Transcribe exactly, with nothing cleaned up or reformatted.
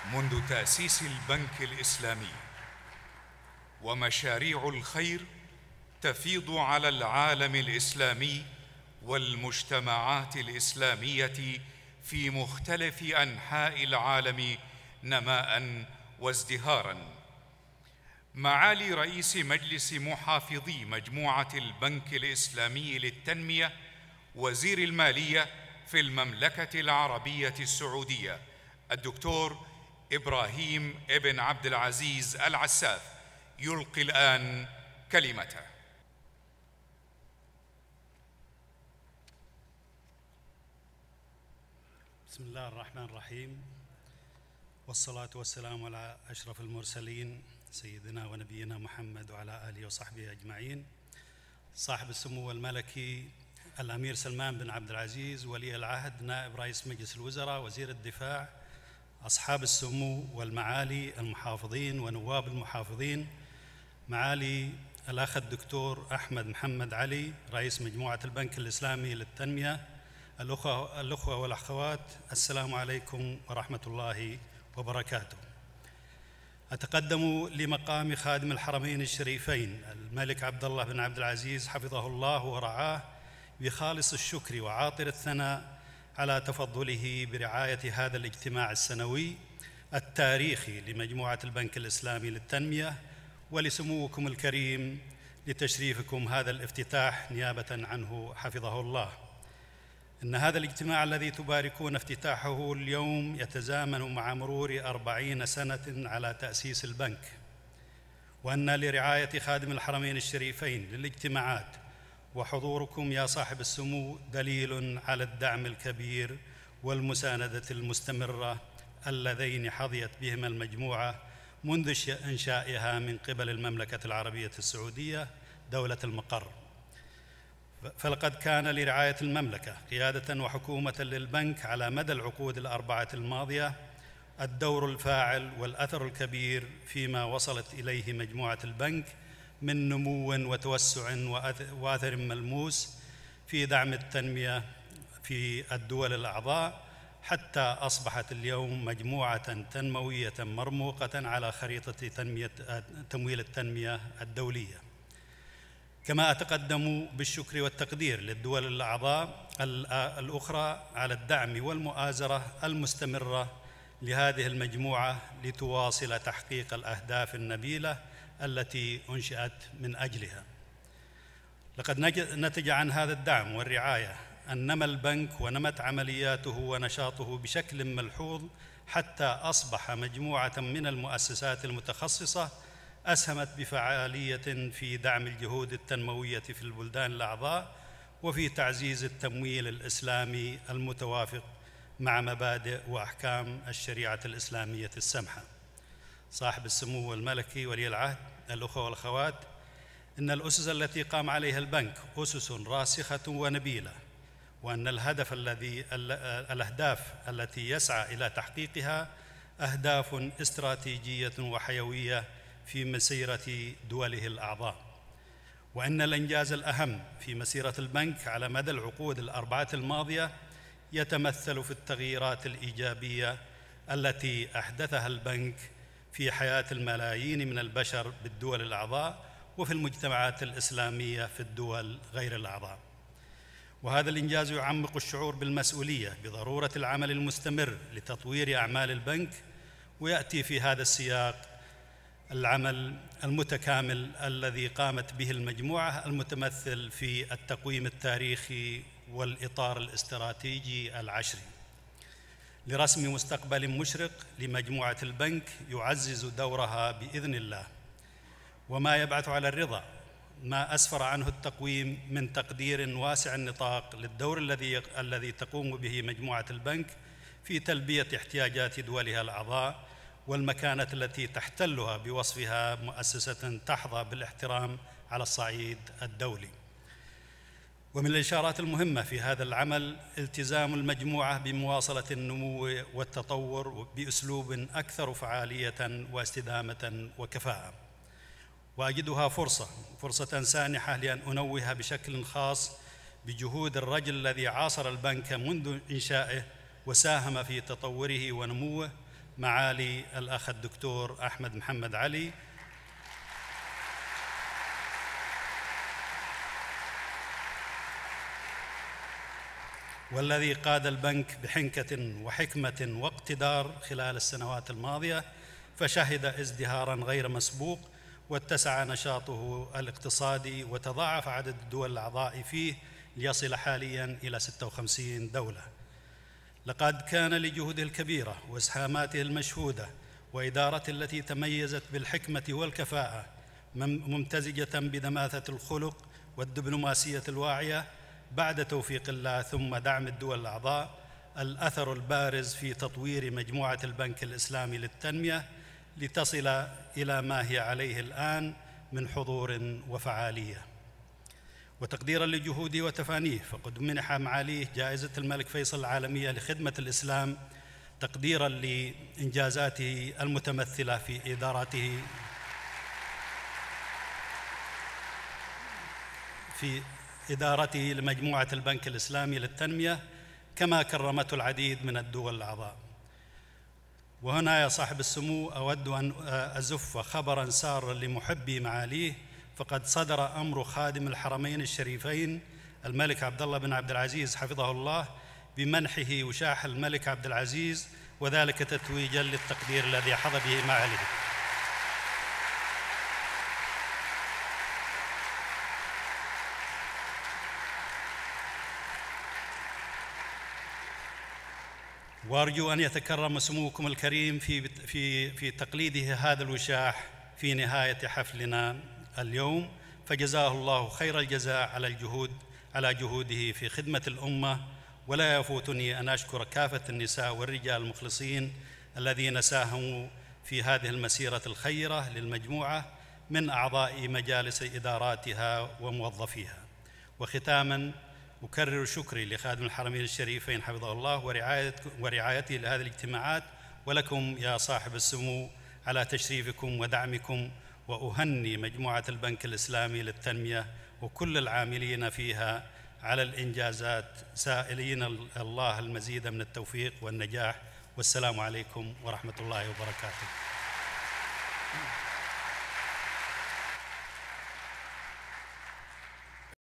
منذ تأسيس البنك الإسلامي ومشاريع الخير تفيض على العالم الإسلامي والمجتمعات الإسلامية في مختلف أنحاء العالم نماء وازدهارا. معالي رئيس مجلس محافظي مجموعة البنك الإسلامي للتنمية وزير المالية في المملكة العربية السعودية الدكتور إبراهيم ابن عبدالعزيز العساف يلقي الآن كلمته. بسم الله الرحمن الرحيم، والصلاة والسلام على أشرف المرسلين سيدنا ونبينا محمد وعلى آله وصحبه أجمعين. صاحب السمو الملكي الأمير سلمان بن عبد العزيز ولي العهد نائب رئيس مجلس الوزراء وزير الدفاع، أصحاب السمو والمعالي المحافظين ونواب المحافظين، معالي الأخ الدكتور أحمد محمد علي رئيس مجموعة البنك الإسلامي للتنمية، الأخوة, الأخوة والأخوات، السلام عليكم ورحمة الله وبركاته. أتقدم لمقام خادم الحرمين الشريفين الملك عبد الله بن عبد العزيز حفظه الله ورعاه بخالص الشكر وعاطر الثناء على تفضله برعاية هذا الاجتماع السنوي التاريخي لمجموعة البنك الإسلامي للتنمية، ولسموكم الكريم لتشريفكم هذا الافتتاح نيابة عنه حفظه الله. إن هذا الاجتماع الذي تباركون افتتاحه اليوم يتزامن مع مرور أربعين سنة على تأسيس البنك، وأن لرعاية خادم الحرمين الشريفين للاجتماعات وحضوركم يا صاحب السمو دليل على الدعم الكبير والمساندة المستمرة اللذين حظيت بهما المجموعة منذ إنشائها من قبل المملكة العربية السعودية دولة المقر. فلقد كان لرعاية المملكة قيادة وحكومة للبنك على مدى العقود الأربعة الماضية الدور الفاعل والأثر الكبير فيما وصلت إليه مجموعة البنك من نمو وتوسع وأثر ملموس في دعم التنمية في الدول الأعضاء، حتى أصبحت اليوم مجموعة تنموية مرموقة على خريطة تنمية تمويل التنمية الدولية. كما أتقدم بالشكر والتقدير للدول الأعضاء الأخرى على الدعم والمؤازرة المستمرة لهذه المجموعة لتواصل تحقيق الأهداف النبيلة التي أنشئت من أجلها. لقد نتج عن هذا الدعم والرعاية أن نمى البنك ونمت عملياته ونشاطه بشكل ملحوظ، حتى أصبح مجموعة من المؤسسات المتخصصة أسهمت بفعالية في دعم الجهود التنموية في البلدان الأعضاء وفي تعزيز التمويل الإسلامي المتوافق مع مبادئ وأحكام الشريعة الإسلامية السمحة. صاحب السمو الملكي ولي العهد، الأخوة والأخوات، إن الأسس التي قام عليها البنك أسس راسخة ونبيلة، وأن الهدف الذي الأهداف التي يسعى إلى تحقيقها أهداف استراتيجية وحيوية في مسيرة دوله الأعضاء، وأن الإنجاز الأهم في مسيرة البنك على مدى العقود الأربعة الماضية يتمثل في التغييرات الإيجابية التي أحدثها البنك في حياة الملايين من البشر بالدول الأعضاء وفي المجتمعات الإسلامية في الدول غير الأعضاء. وهذا الإنجاز يعمق الشعور بالمسؤولية بضرورة العمل المستمر لتطوير أعمال البنك، ويأتي في هذا السياق العمل المتكامل الذي قامت به المجموعة المتمثل في التقويم التاريخي والإطار الاستراتيجي العشري لرسم مستقبل مشرق لمجموعة البنك يعزز دورها بإذن الله، وما يبعث على الرضا ما أسفر عنه التقويم من تقدير واسع النطاق للدور الذي الذي تقوم به مجموعة البنك في تلبية احتياجات دولها الأعضاء، والمكانة التي تحتلها بوصفها مؤسسة تحظى بالاحترام على الصعيد الدولي. ومن الإشارات المهمة في هذا العمل التزام المجموعة بمواصلة النمو والتطور بأسلوب أكثر فعالية واستدامة وكفاءة، وأجدها فرصة فرصة سانحة لأن أنوه بشكل خاص بجهود الرجل الذي عاصر البنك منذ إنشائه وساهم في تطوره ونموه، معالي الأخ الدكتور أحمد محمد علي، والذي قاد البنك بحنكة وحكمة واقتدار خلال السنوات الماضية، فشهد ازدهاراً غير مسبوق، واتسع نشاطه الاقتصادي، وتضاعف عدد الدول الأعضاء فيه ليصل حالياً إلى ستة وخمسين دولة. لقد كان لجهوده الكبيرة وإسهاماته المشهودة وإدارته التي تميزت بالحكمة والكفاءة ممتزجة بدماثة الخلق والدبلوماسية الواعية، بعد توفيق الله ثم دعم الدول الأعضاء، الأثر البارز في تطوير مجموعة البنك الإسلامي للتنمية لتصل إلى ما هي عليه الآن من حضور وفعالية. وتقديراً لجهوده وتفانيه، فقد منح معاليه جائزة الملك فيصل العالمية لخدمة الإسلام، تقديراً لإنجازاته المتمثلة في إدارته في إدارته لمجموعة البنك الإسلامي للتنمية، كما كرمته العديد من الدول الأعضاء. وهنا يا صاحب السمو أود أن أزف خبراً سارا لمحبي معاليه، فقد صدر أمر خادم الحرمين الشريفين الملك عبد الله بن عبد العزيز حفظه الله بمنحه وشاح الملك عبد العزيز، وذلك تتويجاً للتقدير الذي حظى به معاليه. وأرجو أن يتكرم سموكم الكريم في في في تقليده هذا الوشاح في نهاية حفلنا اليوم، فجزاه الله خير الجزاء على الجهود على جهوده في خدمة الأمة. ولا يفوتني أن أشكر كافة النساء والرجال المخلصين الذين ساهموا في هذه المسيرة الخيرة للمجموعة من أعضاء مجالس إداراتها وموظفيها. وختاماً أكرر شكري لخادم الحرمين الشريفين حفظه الله ورعايته لهذه الاجتماعات، ولكم يا صاحب السمو على تشريفكم ودعمكم، وأهني مجموعة البنك الإسلامي للتنمية وكل العاملين فيها على الإنجازات، سائلين الله المزيد من التوفيق والنجاح. والسلام عليكم ورحمة الله وبركاته.